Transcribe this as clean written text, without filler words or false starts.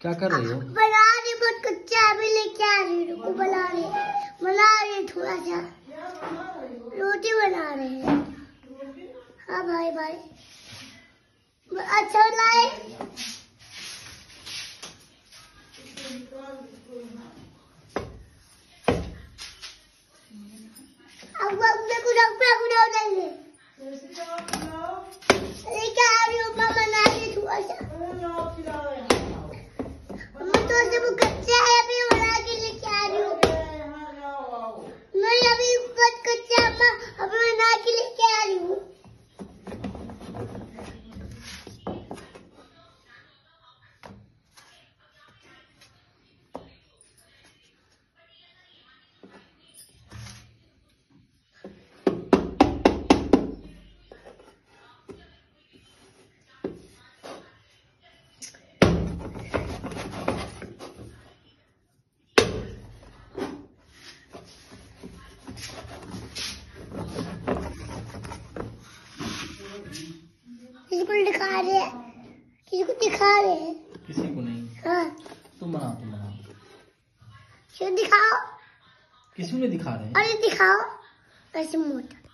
क्या कर रही हो? बना रही, बहुत कच्चा अभी लेके आ रही हूँ। बना रही थोड़ा सा रोटी बना रहे हैं। हाँ भाई भाई अच्छा लाए। अब अपने को देंगे लेके आ रही हूँ। बना रही थोड़ा सा तो से वो कच्चा है, अभी बना के लेके आ रही हूँ। नहीं अभी बहुत कच्चा है, अभी बना के लेके आ रही हूँ। किसी को दिखा रहे हैं। किसी को नहीं। हाँ तुम बनाओ क्यों दिखाओ? किसी ने दिखा रहे हैं। अरे दिखाओ ऐसे मोटा।